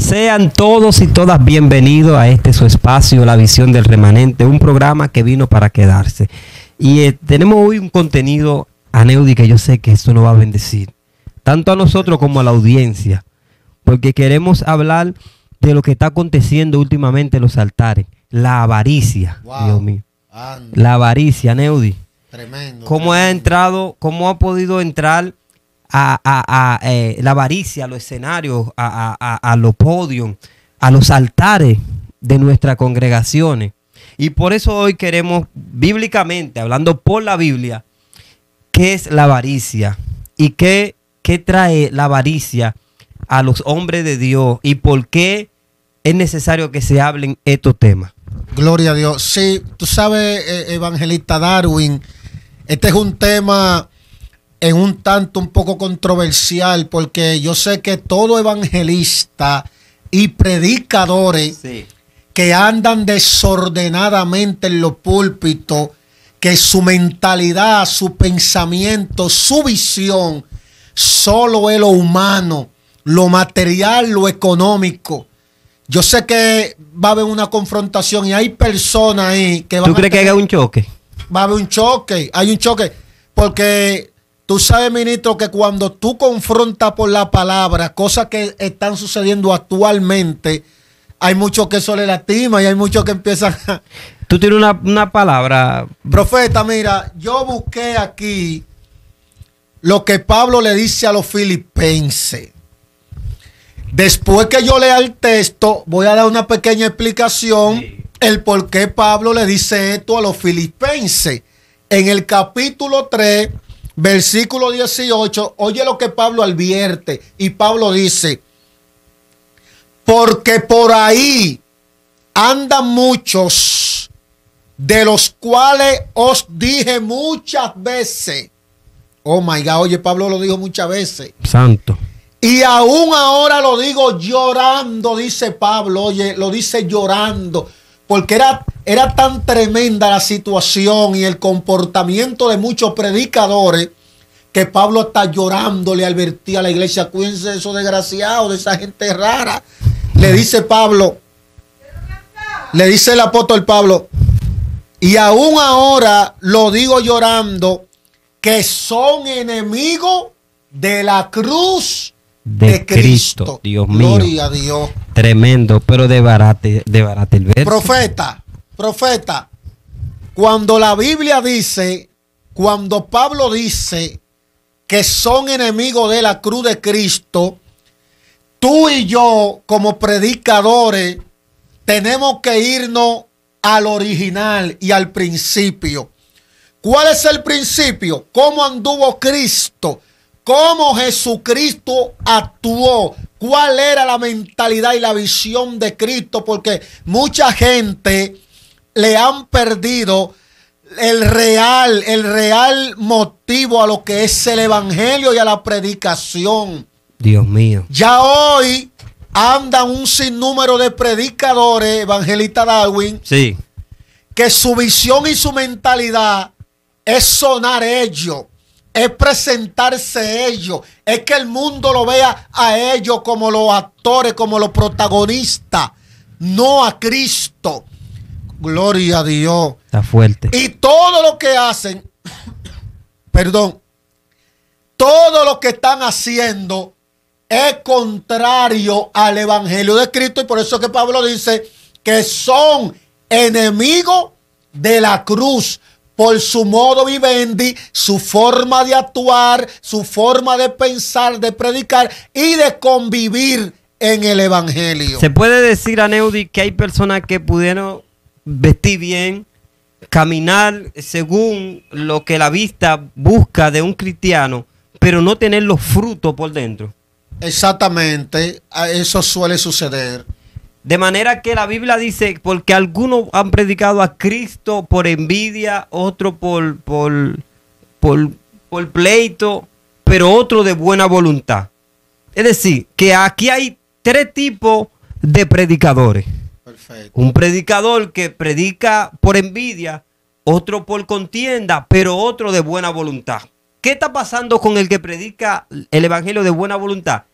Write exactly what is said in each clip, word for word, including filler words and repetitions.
Sean todos y todas bienvenidos a este su espacio, La Visión del Remanente, un programa que vino para quedarse. Y eh, tenemos hoy un contenido, Aneudi, que yo sé que esto nos va a bendecir, tanto a nosotros como a la audiencia, porque queremos hablar de lo que está aconteciendo últimamente en los altares, la avaricia, wow. Dios mío. Anda. La avaricia, Aneudi. Tremendo. ¿Cómo tremendo. ha entrado, cómo ha podido entrar a, a, a eh, la avaricia a los escenarios, a, a, a, a los podios, a los altares de nuestras congregaciones? Y por eso hoy queremos, bíblicamente, hablando por la Biblia, ¿qué es la avaricia? ¿Y qué, qué trae la avaricia a los hombres de Dios? ¿Y por qué es necesario que se hablen estos temas? Gloria a Dios. Sí, tú sabes, eh, evangelista Darwin, este es un tema en un tanto un poco controversial, porque yo sé que todo evangelista y predicadores sí. que andan desordenadamente en los púlpitos, que su mentalidad, su pensamiento, su visión, solo es lo humano, lo material, lo económico. Yo sé que va a haber una confrontación y hay personas ahí que van ¿Tú crees a tener, que haya un choque? Va a haber un choque, hay un choque, porque tú sabes, ministro, que cuando tú confrontas por la palabra cosas que están sucediendo actualmente, hay muchos que eso le lastima y hay muchos que empiezan a... Tú tienes una, una palabra. Profeta, mira, yo busqué aquí lo que Pablo le dice a los filipenses. Después que yo lea el texto, voy a dar una pequeña explicación, sí. el por qué Pablo le dice esto a los filipenses. En el capítulo tres, versículo dieciocho, oye lo que Pablo advierte. Y Pablo dice, porque por ahí andan muchos, de los cuales os dije muchas veces. Oh my God, oye, Pablo lo dijo muchas veces. Santo. Y aún ahora lo digo llorando, dice Pablo, oye, lo dice llorando, porque era, era tan tremenda la situación y el comportamiento de muchos predicadores que Pablo está llorando, le advertía a la iglesia, cuídense de esos desgraciados, de esa gente rara. Le dice Pablo, le dice el apóstol Pablo, y aún ahora lo digo llorando, que son enemigos de la cruz de, de Cristo. Cristo. Dios mío. Gloria a Dios. Tremendo, pero de barate, de barate el verso. Profeta, profeta, cuando la Biblia dice, cuando Pablo dice que son enemigos de la cruz de Cristo, tú y yo como predicadores tenemos que irnos al original y al principio. ¿Cuál es el principio? ¿Cómo anduvo Cristo? ¿Cómo Jesucristo actuó? ¿Cuál era la mentalidad y la visión de Cristo? Porque mucha gente le han perdido el real, el real motivo a lo que es el evangelio y a la predicación. Dios mío. Ya hoy andan un sinnúmero de predicadores, evangelista Darwin, sí. que su visión y su mentalidad es sonar ellos, es presentarse ellos, es que el mundo lo vea a ellos como los actores, como los protagonistas, no a Cristo. Gloria a Dios. Está fuerte. Y todo lo que hacen, perdón, todo lo que están haciendo es contrario al evangelio de Cristo, y por eso que Pablo dice que son enemigos de la cruz por su modo vivendi, su forma de actuar, su forma de pensar, de predicar y de convivir en el evangelio. Se puede decir, Aneudi, que hay personas que pudieron vestir bien, caminar según lo que la vista busca de un cristiano, pero no tener los frutos por dentro. Exactamente, eso suele suceder. De manera que la Biblia dice, porque algunos han predicado a Cristo por envidia, otro por, por, por, por pleito, pero otro de buena voluntad. Es decir, que aquí hay tres tipos de predicadores. Perfecto. Un predicador que predica por envidia, otro por contienda, pero otro de buena voluntad. ¿Qué está pasando con el que predica el evangelio de buena voluntad?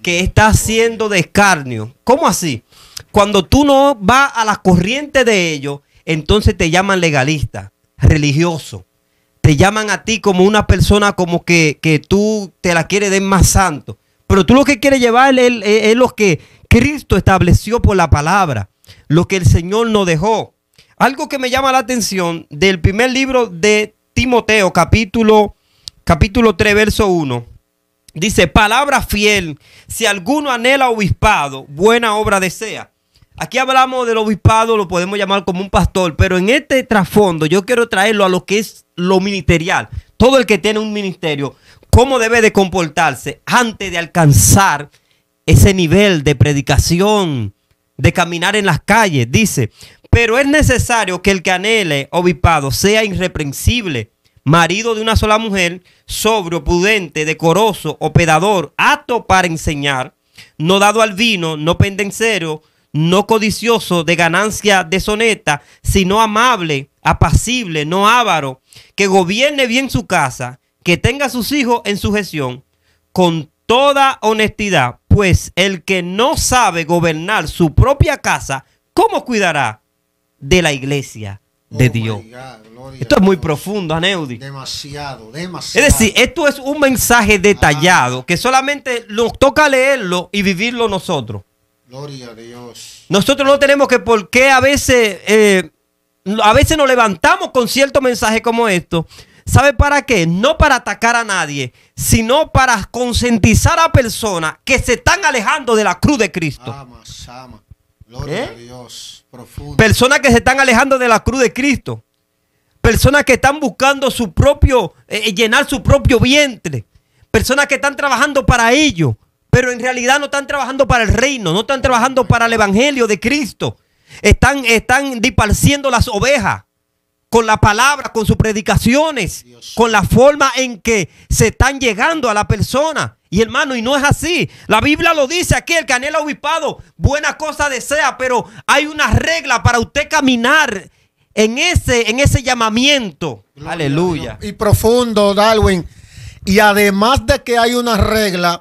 que está haciendo de escarnio. ¿Cómo así? Cuando tú no vas a la corriente de ellos, entonces te llaman legalista, religioso. Te llaman a ti como una persona como que, que tú te la quieres ver más santo. Pero tú lo que quieres llevar es, es, es lo que Cristo estableció por la palabra, lo que el Señor nos dejó. Algo que me llama la atención del primer libro de Timoteo, capítulo, capítulo tres, verso uno. Dice, palabra fiel, si alguno anhela obispado, buena obra desea. Aquí hablamos del obispado, lo podemos llamar como un pastor, pero en este trasfondo yo quiero traerlo a lo que es lo ministerial. Todo el que tiene un ministerio, cómo debe de comportarse antes de alcanzar ese nivel de predicación, de caminar en las calles. Dice, pero es necesario que el que anhele obispado sea irreprensible, marido de una sola mujer, sobrio, prudente, decoroso, hospedador, apto para enseñar, no dado al vino, no pendencero, no codicioso de ganancia deshonesta, sino amable, apacible, no avaro, que gobierne bien su casa, que tenga a sus hijos en sujeción, con toda honestidad, pues el que no sabe gobernar su propia casa, ¿cómo cuidará de la iglesia de oh Dios? Esto es muy profundo, Aneudi. Demasiado, demasiado. Es decir, esto es un mensaje detallado ah. que solamente nos toca leerlo y vivirlo nosotros. Gloria a Dios. Nosotros no tenemos que por qué a veces, eh, a veces nos levantamos con ciertos mensajes como estos. ¿Sabe para qué? No para atacar a nadie, sino para concientizar a personas que se están alejando de la cruz de Cristo. Ama, ama. Gloria ¿Eh? a Dios. Profundo. Personas que se están alejando de la cruz de Cristo. Personas que están buscando su propio, eh, llenar su propio vientre. Personas que están trabajando para ello, pero en realidad no están trabajando para el reino, no están trabajando para el evangelio de Cristo. Están, están disparciendo las ovejas con la palabra, con sus predicaciones, Dios, con la forma en que se están llegando a la persona. Y hermano, y no es así. La Biblia lo dice aquí, el que anhela obispado, buena cosa desea, pero hay una regla para usted caminar en ese, en ese llamamiento. Gloria. Aleluya. Y profundo, Darwin. Y además de que hay una regla,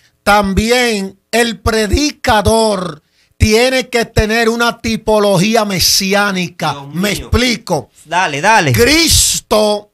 también el predicador tiene que tener una tipología mesiánica. Me explico. Dale, dale. Cristo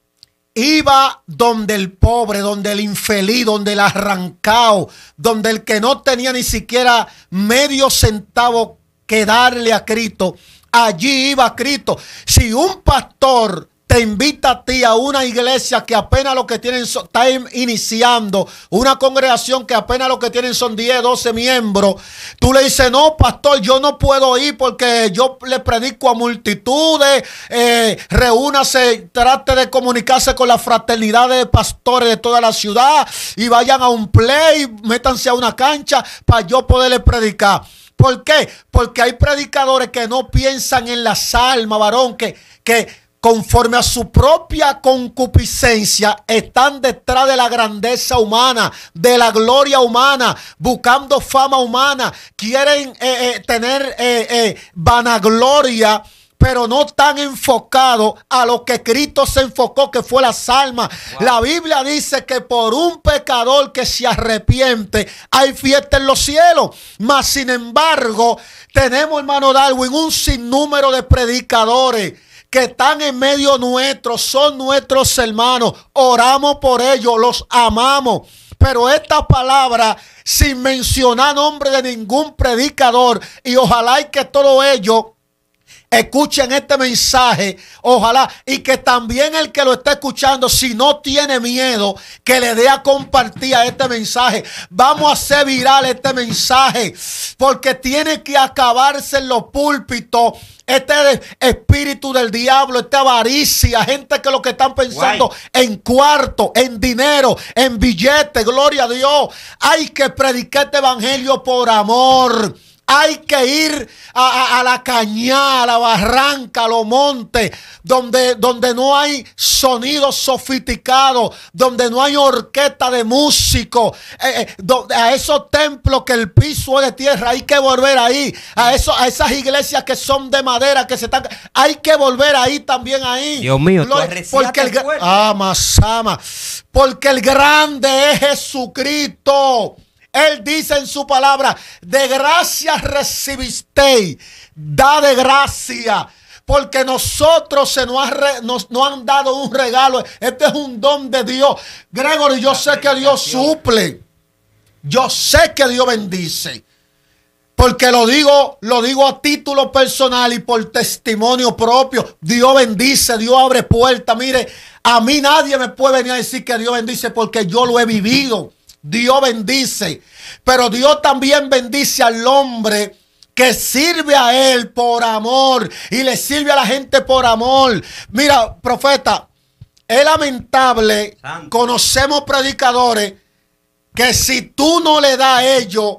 iba donde el pobre, donde el infeliz, donde el arrancado, donde el que no tenía ni siquiera medio centavo que darle a Cristo. Allí iba Cristo. Si un pastor te invita a ti a una iglesia que apenas lo que tienen son, está iniciando, una congregación que apenas lo que tienen son diez, doce miembros, tú le dices, no, pastor, yo no puedo ir porque yo le predico a multitudes, eh, reúnase, trate de comunicarse con la fraternidad de pastores de toda la ciudad y vayan a un play, métanse a una cancha para yo poderle predicar. ¿Por qué? Porque hay predicadores que no piensan en las almas, varón, que, que conforme a su propia concupiscencia están detrás de la grandeza humana, de la gloria humana, buscando fama humana, quieren eh, eh, tener eh, eh, vanagloria, pero no están enfocados a lo que Cristo se enfocó, que fue las almas. Wow. La Biblia dice que por un pecador que se arrepiente hay fiesta en los cielos. Mas sin embargo, tenemos, hermano Darwin, un sinnúmero de predicadores que están en medio nuestro, son nuestros hermanos, oramos por ellos, los amamos. Pero esta palabra, sin mencionar nombre de ningún predicador, y ojalá y que todo ello escuchen este mensaje, ojalá, y que también el que lo está escuchando, si no tiene miedo, que le dé a compartir a este mensaje. Vamos a hacer viral este mensaje, porque tiene que acabarse en los púlpitos este espíritu del diablo, esta avaricia, gente que lo que están pensando Guay. en cuarto, en dinero, en billetes, gloria a Dios. Hay que predicar este evangelio por amor. Hay que ir a, a, a la cañada, a la barranca, a los montes, donde, donde no hay sonidos sofisticados, donde no hay orquesta de músicos, eh, eh, donde, a esos templos que el piso es de tierra, hay que volver ahí, a, eso, a esas iglesias que son de madera, que se están, hay que volver ahí también ahí. Dios mío, Lo, porque el, ama, ama, porque el grande es Jesucristo. Él dice en su palabra, de gracia recibisteis, da de gracia. Porque nosotros se nos, ha re, nos, nos han dado un regalo. Este es un don de Dios. Gregory, yo sé que Dios suple. Yo sé que Dios bendice. Porque lo digo, lo digo a título personal y por testimonio propio. Dios bendice, Dios abre puertas. Mire, a mí nadie me puede venir a decir que Dios bendice porque yo lo he vivido. Dios bendice. Pero Dios también bendice al hombre que sirve a Él por amor y le sirve a la gente por amor. Mira, profeta, es lamentable. Santo. Conocemos predicadores que si tú no le das a ellos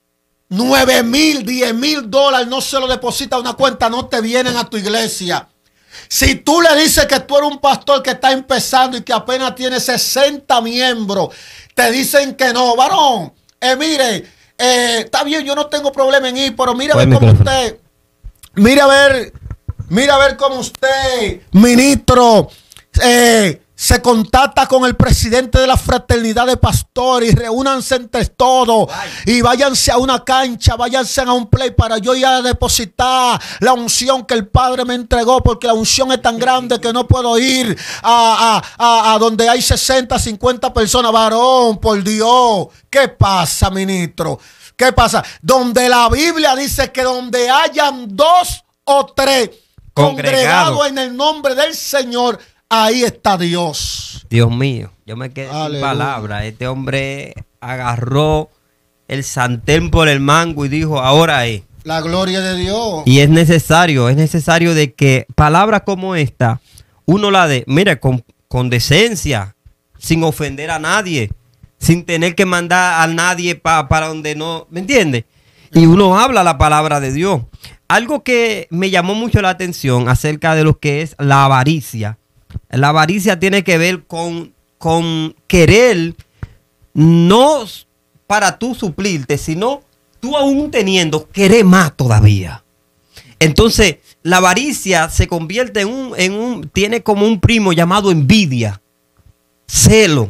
nueve mil, diez mil dólares, no se lo depositas a una cuenta, no te vienen a tu iglesia. Si tú le dices que tú eres un pastor que está empezando y que apenas tiene sesenta miembros, te dicen que no, varón, eh, mire, eh, está bien, yo no tengo problema en ir, pero mira a ver cómo usted, mira a ver, mira a ver cómo usted, ministro, eh, se contacta con el presidente de la fraternidad de pastores y reúnanse entre todos y váyanse a una cancha, váyanse a un play para yo ir a depositar la unción que el Padre me entregó, porque la unción es tan grande que no puedo ir a, a, a, a donde hay sesenta, cincuenta personas. Varón, por Dios, ¿qué pasa, ministro? ¿Qué pasa? Donde la Biblia dice que donde hayan dos o tres congregados en el nombre del Señor, ahí está Dios. Dios mío, yo me quedé sin palabras. Este hombre agarró el sartén por el mango y dijo, ahora es. La gloria de Dios. Y es necesario, es necesario de que palabras como esta, uno la dé, mire, con, con decencia, sin ofender a nadie, sin tener que mandar a nadie pa, para donde no, ¿me entiende? Y uno habla la palabra de Dios. Algo que me llamó mucho la atención acerca de lo que es la avaricia. La avaricia tiene que ver con, con querer, no para tú suplirte, sino tú aún teniendo, querer más todavía. Entonces, la avaricia se convierte en un, en un, tiene como un primo llamado envidia, celo,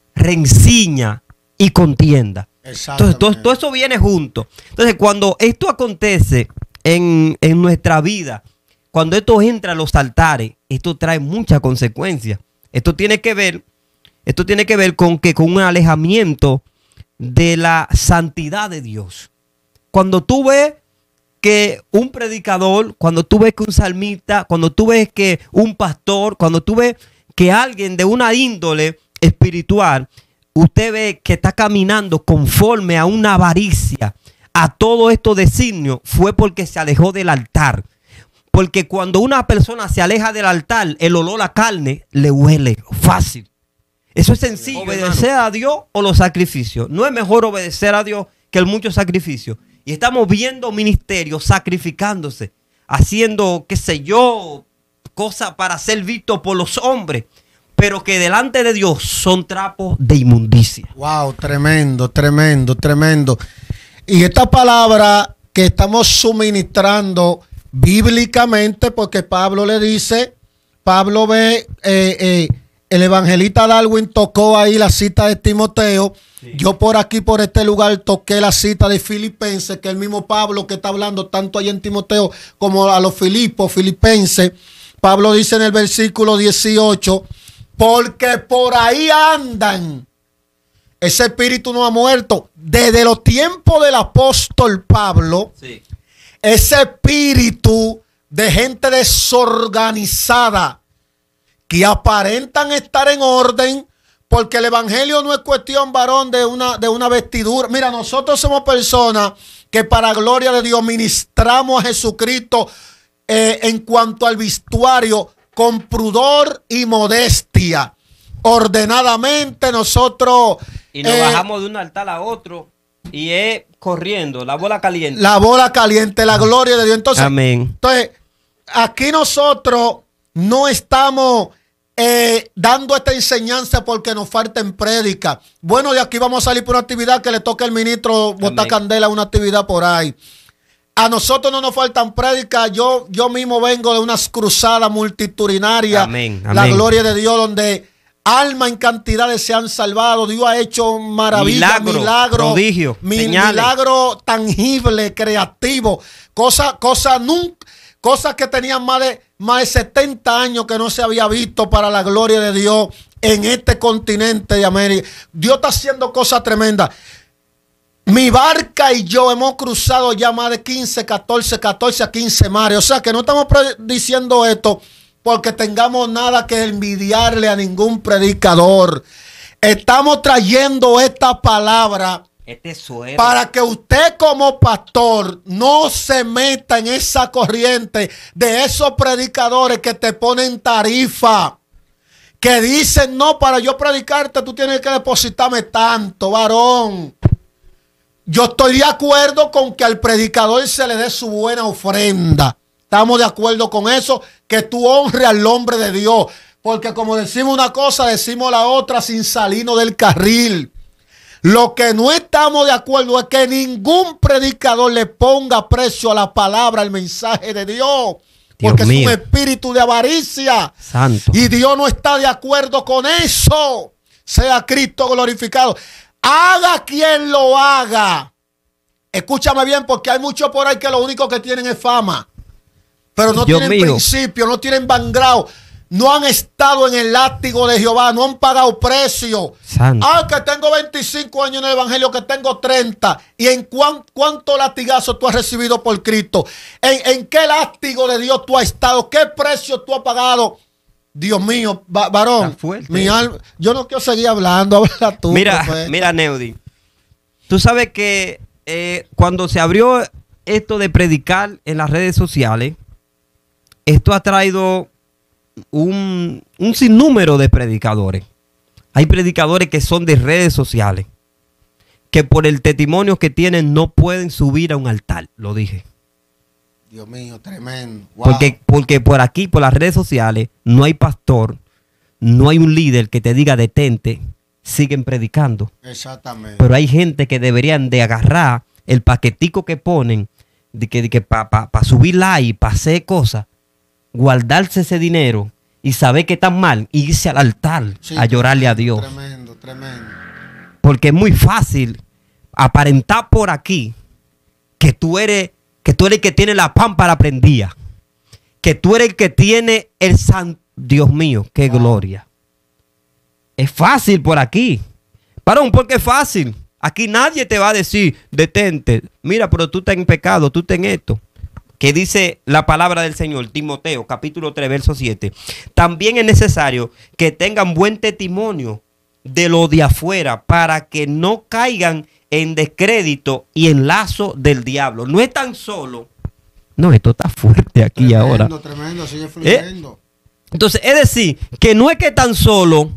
rencilla y contienda. Entonces, todo, todo eso viene junto. Entonces, cuando esto acontece en, en nuestra vida, cuando esto entra a los altares, esto trae muchas consecuencias. Esto tiene que ver, esto tiene que ver con que con un alejamiento de la santidad de Dios. Cuando tú ves que un predicador, cuando tú ves que un salmista, cuando tú ves que un pastor, cuando tú ves que alguien de una índole espiritual, usted ve que está caminando conforme a una avaricia, a todo esto designios, fue porque se alejó del altar. Porque cuando una persona se aleja del altar, el olor a carne le huele fácil. Eso es sencillo. Obedecer a Dios o los sacrificios. No es mejor obedecer a Dios que el mucho sacrificio. Y estamos viendo ministerios sacrificándose, haciendo, qué sé yo, cosas para ser vistos por los hombres, pero que delante de Dios son trapos de inmundicia. Wow, tremendo, tremendo, tremendo. Y esta palabra que estamos suministrando bíblicamente, porque Pablo le dice, Pablo ve, eh, eh, el evangelista Darwin tocó ahí la cita de Timoteo. Sí. Yo por aquí, por este lugar, toqué la cita de Filipenses, que el mismo Pablo que está hablando tanto ahí en Timoteo como a los Filipos, Filipenses. Pablo dice en el versículo dieciocho, porque por ahí andan. Ese espíritu no ha muerto. Desde los tiempos del apóstol Pablo, sí. Ese espíritu de gente desorganizada que aparentan estar en orden, porque el evangelio no es cuestión, varón, de una, de una vestidura. Mira, nosotros somos personas que para gloria de Dios ministramos a Jesucristo eh, en cuanto al vestuario con pudor y modestia. Ordenadamente nosotros... Y nos eh, bajamos de un altar a otro y es corriendo, la bola caliente. La bola caliente, la gloria de Dios. Entonces, amén. Entonces, aquí nosotros no estamos eh, dando esta enseñanza porque nos falten prédica. Bueno, de aquí vamos a salir por una actividad que le toca al ministro botar candela, una actividad por ahí. A nosotros no nos faltan prédicas. Yo, yo mismo vengo de unas cruzadas multitudinarias. Amén, amén. La gloria de Dios, donde Almas en cantidades se han salvado. Dios ha hecho maravillas, milagro, milagros, prodigio, mi, señales. milagro tangible, creativo, cosas cosa nunca, cosas que tenían más de, más de setenta años que no se había visto para la gloria de Dios en este continente de América. Dios está haciendo cosas tremendas. Mi barca y yo hemos cruzado ya más de quince, catorce, catorce a quince mares. O sea que no estamos diciendo esto porque tengamos nada que envidiarle a ningún predicador. Estamos trayendo esta palabra este suero, para que usted como pastor no se meta en esa corriente de esos predicadores que te ponen tarifa, que dicen, no, para yo predicarte tú tienes que depositarme tanto, varón. Yo estoy de acuerdo con que al predicador se le dé su buena ofrenda. Estamos de acuerdo con eso, que tú honres al hombre de Dios. Porque como decimos una cosa, decimos la otra sin salirnos del carril. Lo que no estamos de acuerdo es que ningún predicador le ponga precio a la palabra, al mensaje de Dios. Porque Dios es mío. un espíritu de avaricia. Santo. Y Dios no está de acuerdo con eso. Sea Cristo glorificado. Haga quien lo haga. Escúchame bien, porque hay muchos por ahí que lo único que tienen es fama. Pero no Dios tienen mío. principio, no tienen background. No han estado en el látigo de Jehová, no han pagado precio. Santo. Ah, que tengo veinticinco años en el evangelio, que tengo treinta. ¿Y en cuán, cuánto latigazo tú has recibido por Cristo? ¿En, ¿En qué látigo de Dios tú has estado? ¿Qué precio tú has pagado? Dios mío, va, varón, Está fuerte mi eso. alma, yo no quiero seguir hablando, habla tú. Mira, profeta. mira, Neudi. Tú sabes que eh, cuando se abrió esto de predicar en las redes sociales, esto ha traído un, un sinnúmero de predicadores. Hay predicadores que son de redes sociales, que por el testimonio que tienen no pueden subir a un altar, lo dije. Dios mío, tremendo. Wow. Porque, porque por aquí, por las redes sociales, no hay pastor, no hay un líder que te diga detente, siguen predicando. Exactamente. Pero hay gente que deberían de agarrar el paquetico que ponen, de que, de que para pa, pa subir like, para hacer cosas, guardarse ese dinero y saber que están mal, y irse al altar Sí, a llorarle a Dios. Tremendo, tremendo. Porque es muy fácil aparentar por aquí que tú eres, que tú eres el que tiene la pámpara prendida, que tú eres el que tiene el san... Dios mío, qué Wow. gloria. Es fácil por aquí. Varón, porque es fácil. Aquí nadie te va a decir, detente, mira, pero tú estás en pecado, tú estás en esto. Que dice la palabra del Señor, Timoteo, capítulo tres, verso siete. También es necesario que tengan buen testimonio de lo de afuera para que no caigan en descrédito y en lazo del diablo. No es tan solo. No, esto está fuerte aquí Tremendo, ahora. tremendo, sigue fluyendo. Entonces, es decir, que no es que tan solo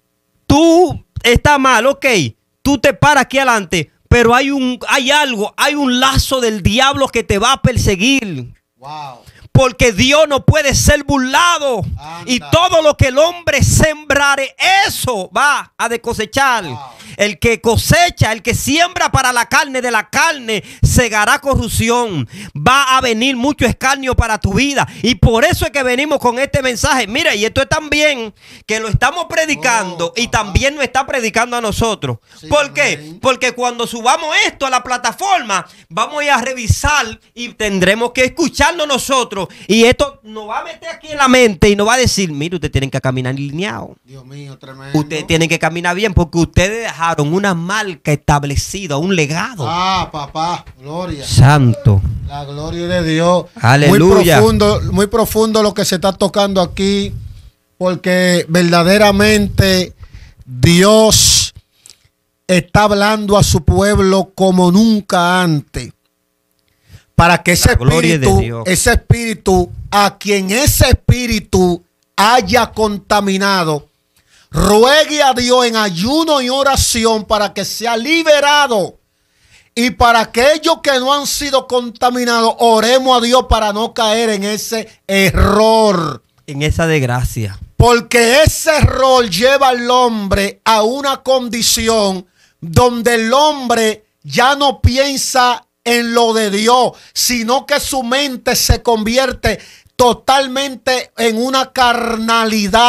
tú estás mal, ok, tú te paras aquí adelante, pero hay un, hay algo, hay un lazo del diablo que te va a perseguir. Wow. Porque Dios no puede ser burlado. Anda. Y todo lo que el hombre sembrare, eso va a de cosechar. Wow. El que cosecha, el que siembra para la carne, de la carne segará corrupción. Va a venir mucho escarnio para tu vida. Y por eso es que venimos con este mensaje. Mira, y esto es también que lo estamos predicando, Oh, y también nos está predicando a nosotros. Sí, ¿Por qué? amén. Porque cuando subamos esto a la plataforma, vamos a ir a revisar y tendremos que escucharnos nosotros. Y esto nos va a meter aquí en la mente y nos va a decir, mire, ustedes tienen que caminar alineado. Dios mío, tremendo. Ustedes tienen que caminar bien porque ustedes dejaron una marca establecida, un legado. Ah, papá, gloria. Santo. La gloria de Dios. Aleluya. Muy profundo, muy profundo lo que se está tocando aquí, porque verdaderamente Dios está hablando a su pueblo como nunca antes. Para que ese La gloria de espíritu, Dios. ese espíritu, a quien ese espíritu haya contaminado, ruegue a Dios en ayuno y oración para que sea liberado. Y para aquellos que no han sido contaminados, oremos a Dios para no caer en ese error. En esa desgracia. Porque ese error lleva al hombre a una condición donde el hombre ya no piensa en lo de Dios, sino que su mente se convierte totalmente en una carnalidad,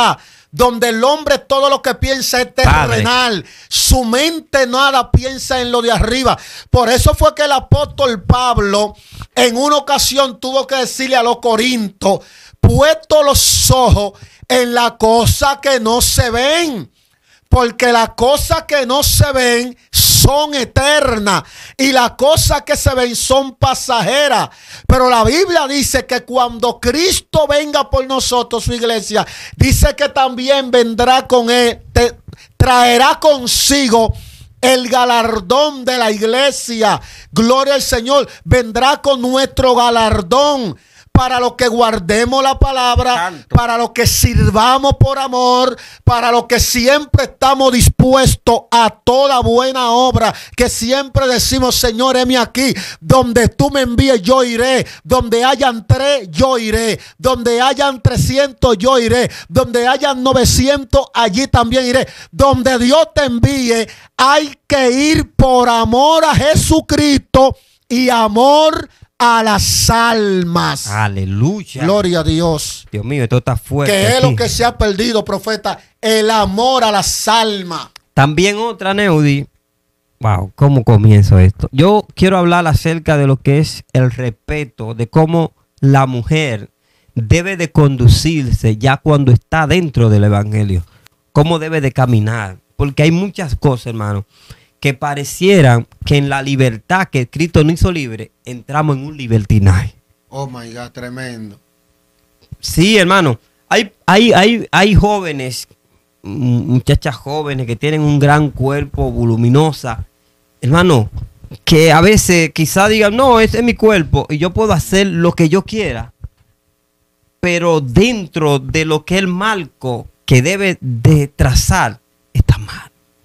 donde el hombre todo lo que piensa es terrenal. Padre. Su mente nada piensa en lo de arriba. Por eso fue que el apóstol Pablo en una ocasión tuvo que decirle a los corintios, puesto los ojos en la cosa que no se ven, porque las cosas que no se ven son eternas y las cosas que se ven son pasajeras. Pero la Biblia dice que cuando Cristo venga por nosotros, su iglesia, dice que también vendrá con él, te, traerá consigo el galardón de la iglesia. Gloria al Señor. Vendrá con nuestro galardón. Para los que guardemos la palabra, Santo. Para los que sirvamos por amor, para los que siempre estamos dispuestos a toda buena obra, que siempre decimos, Señor, heme aquí, donde tú me envíes yo iré, donde hayan tres yo iré, donde hayan trescientos yo iré, donde hayan novecientos allí también iré. Donde Dios te envíe hay que ir por amor a Jesucristo y amor a las almas. Aleluya. Gloria a Dios. Dios mío, esto está fuerte. Que es aquí. lo que se ha perdido, profeta. El amor a las almas. También otra, Neudi. Wow, ¿cómo comienzo esto? Yo quiero hablar acerca de lo que es el respeto, de cómo la mujer debe de conducirse ya cuando está dentro del evangelio. Cómo debe de caminar. Porque hay muchas cosas, hermano, que parecieran que en la libertad que Cristo nos hizo libre, entramos en un libertinaje. Oh my God, tremendo. Sí, hermano. Hay, hay, hay, hay jóvenes, muchachas jóvenes que tienen un gran cuerpo, voluminosa, hermano, que a veces quizá digan, no, ese es mi cuerpo y yo puedo hacer lo que yo quiera, pero dentro de lo que el marco que debe de trazar está mal.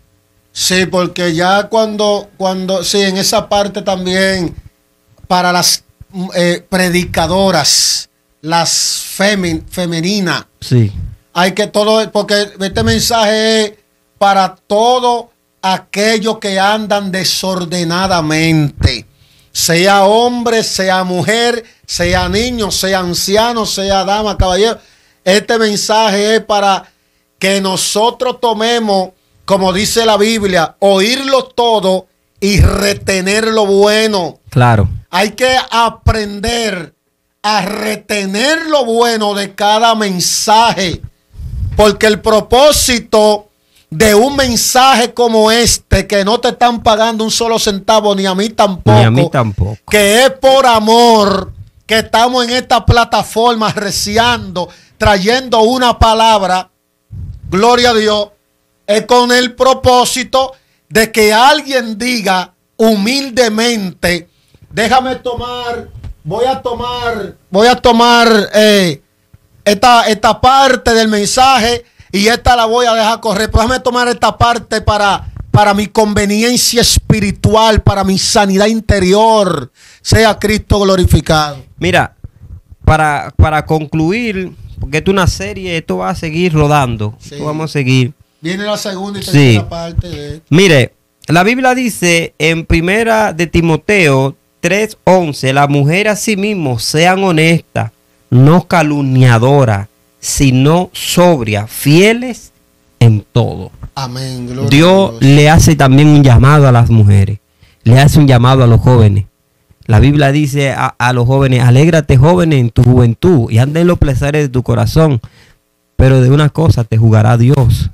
Sí, porque ya cuando, cuando, sí, en esa parte también, para las eh, predicadoras, las femen, femeninas, sí, hay que todo, porque este mensaje es para todos aquellos que andan desordenadamente, sea hombre, sea mujer, sea niño, sea anciano, sea dama, caballero. Este mensaje es para que nosotros tomemos, como dice la Biblia, oírlo todo y retener lo bueno. Claro. Hay que aprender a retener lo bueno de cada mensaje. Porque el propósito de un mensaje como este, que no te están pagando un solo centavo, ni a mí tampoco. Ni a mí tampoco. Que es por amor que estamos en esta plataforma reciando, trayendo una palabra, gloria a Dios, es con el propósito de que alguien diga humildemente, déjame tomar, voy a tomar, voy a tomar eh, esta, esta parte del mensaje y esta la voy a dejar correr, pero déjame tomar esta parte para, para mi conveniencia espiritual, para mi sanidad interior, sea Cristo glorificado. Mira, para, para concluir, porque esto es una serie, esto va a seguir rodando, Sí. esto vamos a seguir. Viene la segunda y tercera Sí. parte de esto. Mire, la Biblia dice en primera de Timoteo tres once, las mujeres asimismo sean honestas, no calumniadoras, sino sobrias, fieles en todo. Amén. Gloria Dios a Dios. le hace también un llamado a las mujeres, le hace un llamado a los jóvenes. La Biblia dice a, a los jóvenes, alégrate jóvenes en tu juventud y anda en los placeres de tu corazón, pero de una cosa te juzgará Dios.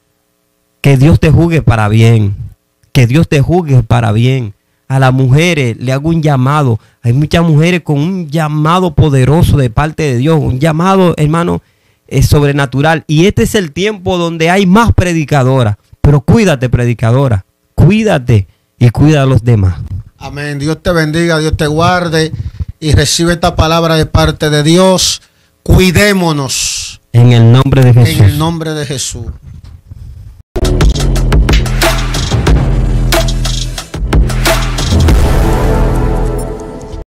Que Dios te juzgue para bien. Que Dios te juzgue para bien. A las mujeres le hago un llamado. Hay muchas mujeres con un llamado poderoso de parte de Dios. Un llamado, hermano, es sobrenatural. Y este es el tiempo donde hay más predicadoras. Pero cuídate, predicadora. Cuídate y cuida a los demás. Amén. Dios te bendiga, Dios te guarde y recibe esta palabra de parte de Dios. Cuidémonos En el nombre de Jesús. en el nombre de Jesús.